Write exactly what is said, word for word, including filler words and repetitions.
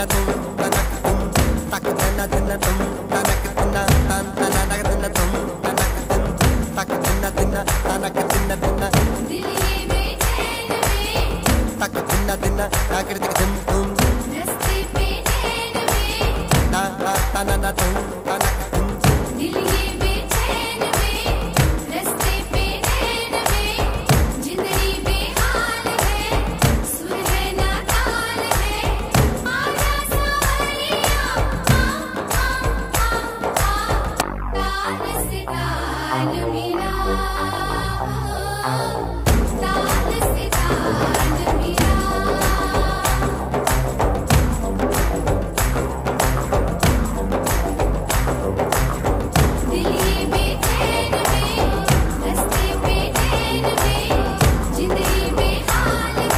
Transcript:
तुम तनक तुम तक तना तना तुम तनक तना तन तना तक तना तुम तनक तुम तक तना तना तनक तना तना दिल ये बेचैन में तक तना तना आकृति तुम तुम रस्ते पे नैन में ता ता तना ना तुम तनक